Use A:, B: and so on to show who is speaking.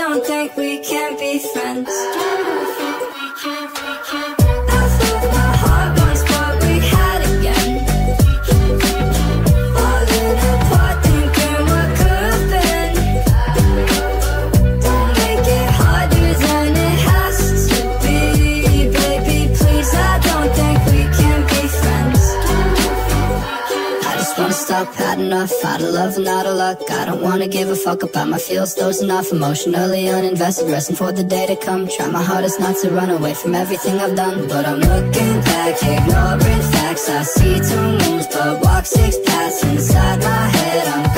A: don't think we can be friends. Stop, had enough, out of love and out of luck. I don't wanna give a fuck about my feels, dozing off, emotionally uninvested, resting for the day to come. Try my hardest not to run away from everything I've done, but I'm looking back, ignoring facts. I see two moons, but walk six paths inside my head. I'm